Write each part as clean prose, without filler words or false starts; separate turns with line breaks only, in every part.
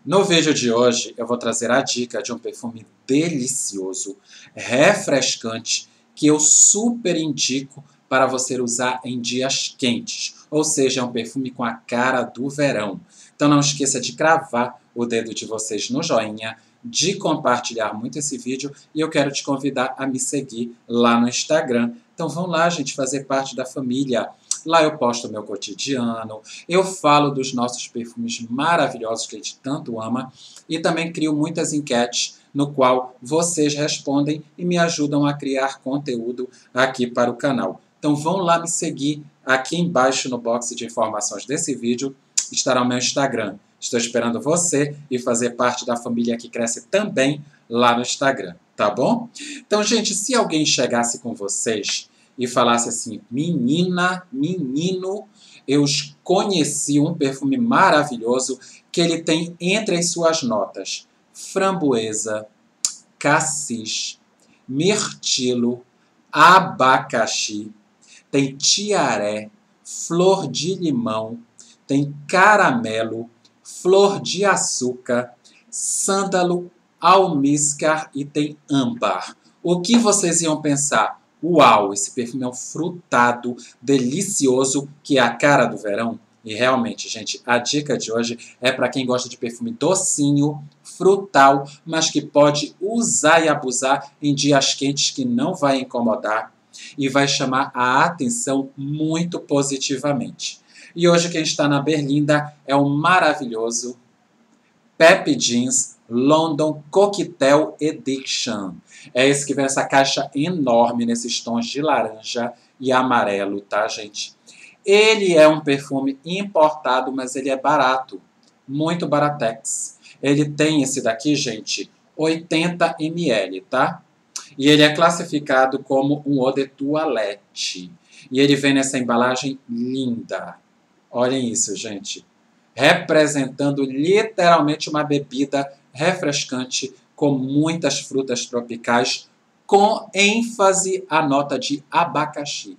No vídeo de hoje eu vou trazer a dica de um perfume delicioso, refrescante, que eu super indico para você usar em dias quentes. Ou seja, é um perfume com a cara do verão. Então não esqueça de cravar o dedo de vocês no joinha, de compartilhar muito esse vídeo e eu quero te convidar a me seguir lá no Instagram. Então vão lá, gente, fazer parte da família. Lá eu posto o meu cotidiano, eu falo dos nossos perfumes maravilhosos que a gente tanto ama e também crio muitas enquetes no qual vocês respondem e me ajudam a criar conteúdo aqui para o canal. Então vão lá me seguir, aqui embaixo no box de informações desse vídeo estará o meu Instagram. Estou esperando você e fazer parte da família que cresce também lá no Instagram, tá bom? Então, gente, se alguém chegasse com vocês e falasse assim, menina, menino, eu conheci um perfume maravilhoso que ele tem entre as suas notas framboesa, cassis, mirtilo, abacaxi, tem tiaré, flor de limão, tem caramelo, flor de açúcar, sândalo, almíscar e tem âmbar. O que vocês iam pensar? Uau, esse perfume é um frutado delicioso que é a cara do verão. E realmente, gente, a dica de hoje é para quem gosta de perfume docinho, frutal, mas que pode usar e abusar em dias quentes que não vai incomodar e vai chamar a atenção muito positivamente. E hoje quem está na berlinda é o maravilhoso Pepe Jeans London Cocktail Edition. É esse que vem nessa caixa enorme, nesses tons de laranja e amarelo, tá, gente? Ele é um perfume importado, mas ele é barato. Muito baratex. Ele tem esse daqui, gente, 80 ml, tá? E ele é classificado como um eau de toilette. E ele vem nessa embalagem linda. Olhem isso, gente. Representando literalmente uma bebida refrescante com muitas frutas tropicais, com ênfase à nota de abacaxi.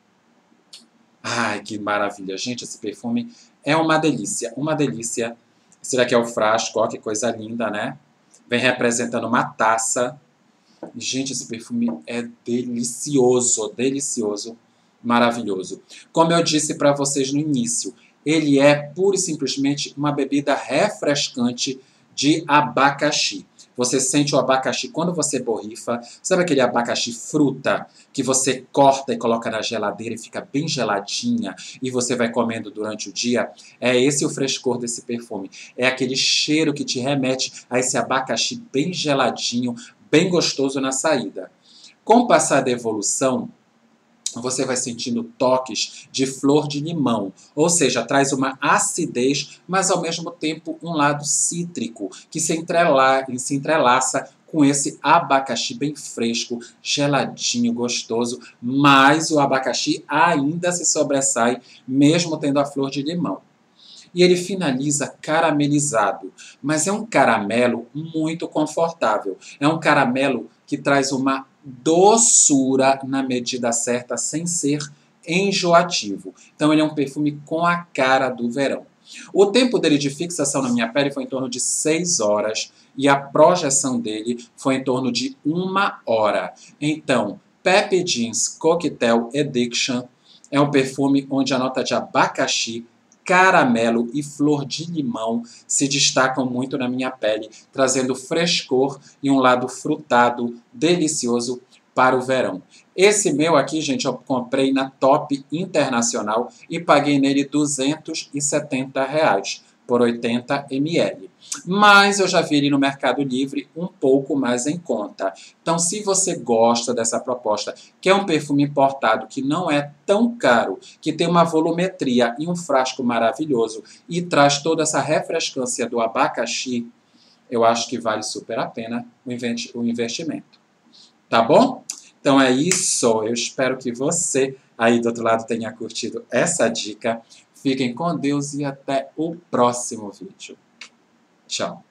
Ai, que maravilha, gente, esse perfume é uma delícia, uma delícia. Esse daqui é o frasco, ó, que coisa linda, né? Vem representando uma taça. Gente, esse perfume é delicioso, delicioso, maravilhoso. Como eu disse para vocês no início, ele é pura e simplesmente uma bebida refrescante de abacaxi. Você sente o abacaxi quando você borrifa. Sabe aquele abacaxi fruta que você corta e coloca na geladeira e fica bem geladinha e você vai comendo durante o dia? É esse o frescor desse perfume. É aquele cheiro que te remete a esse abacaxi bem geladinho, bem gostoso na saída. Com o passar da evolução, você vai sentindo toques de flor de limão, ou seja, traz uma acidez, mas ao mesmo tempo um lado cítrico, que se entrelaça com esse abacaxi bem fresco, geladinho, gostoso, mas o abacaxi ainda se sobressai, mesmo tendo a flor de limão. E ele finaliza caramelizado, mas é um caramelo muito confortável. É um caramelo que traz uma doçura na medida certa, sem ser enjoativo. Então ele é um perfume com a cara do verão. O tempo dele de fixação na minha pele foi em torno de 6 horas e a projeção dele foi em torno de 1 hora. Então, Pepe Jeans Cocktail Edition é um perfume onde a nota de abacaxi, caramelo e flor de limão se destacam muito na minha pele, trazendo frescor e um lado frutado, delicioso para o verão. Esse meu aqui, gente, eu comprei na Top Internacional e paguei nele R$ 270 por 80 ml. Mas eu já vi ele no Mercado Livre um pouco mais em conta. Então, se você gosta dessa proposta, que é um perfume importado, que não é tão caro, que tem uma volumetria e um frasco maravilhoso e traz toda essa refrescância do abacaxi, eu acho que vale super a pena o investimento. Tá bom? Então é isso. Eu espero que você aí do outro lado tenha curtido essa dica. Fiquem com Deus e até o próximo vídeo. Tchau.